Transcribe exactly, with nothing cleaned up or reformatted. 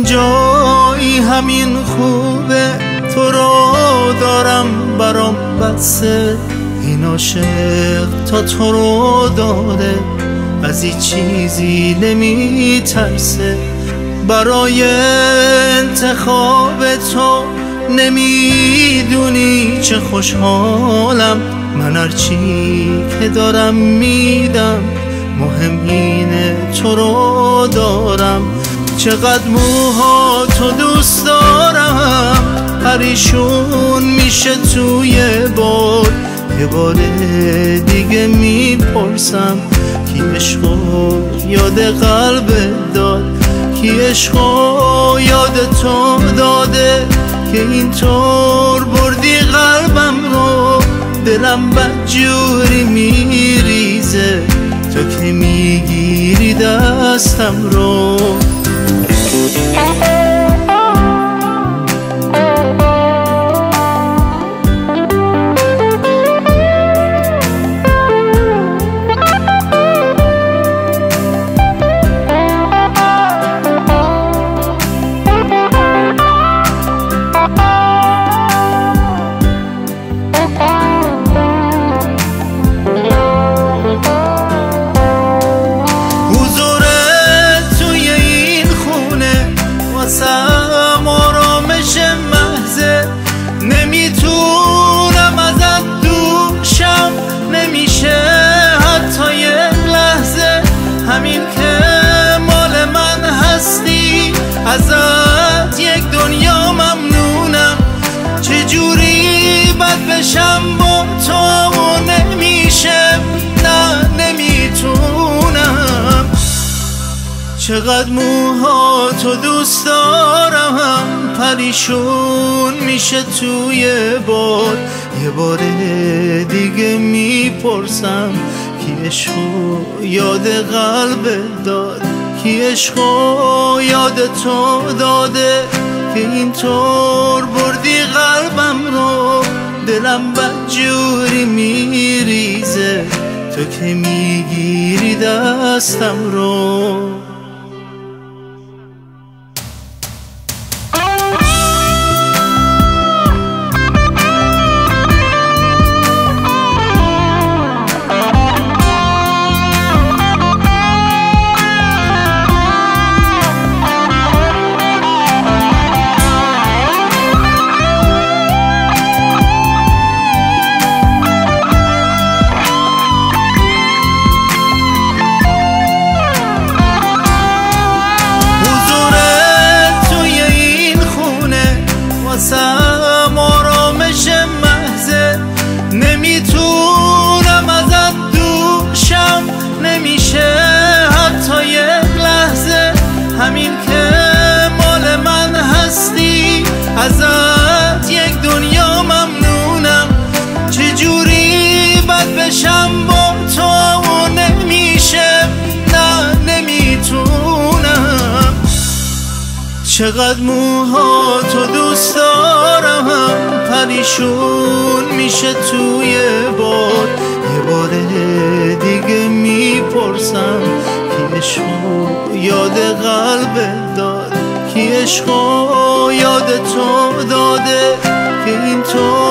اینجایی همین خوبه، تو رو دارم برام بسه. این عاشق تا تو رو داره، از این چیزی نمی ترسه. برای انتخاب تو نمیدونی چه خوشحالم. من هرچی که دارم میدم، مهم اینه تو رو دارم. چقدر موها تو دوست دارم، پریشون میشه توی باد. یه بار دیگه میپرسم کی عشقو یاد قلبت داد، کی عشقو یاد تو داده که اینطور بردی قلبم رو. دلم بدجوری میریزه تو که میگیری دستم رو. واسم آرامش محضه، نمیتونم ازت دوشم، نمیشه حتی یک لحظه. همین که مال من هستی، ازت یک دنیا ممنونم. چجوری بد بشم با تو نمیشه، نه نمیتونم. چقدر موها تو دوست دارم، پریشون میشه توی باد. یه بار دیگه میپرسم کی عشقو یاد قلبت داد، کی عشقو یاد تو داده که اینطور بردی قلبم رو. دلم بدجوری میریزه تو که میگیری دستم رو. واسم آرامش محضه، نمیتونم ازت دوشم، نمیشه حتی یک لحظه. همین که مال من هستی، ازت یک دنیا ممنونم. چجوری بد بشم با تو نمیشه، نه نمیتونم. چقدر موها تو دوست دارم، پریشون میشه توی باد. یه بار دیگه میپرسم کی عشقو یاد قلبت داد، کی عشقو یاد تو داده که اینطور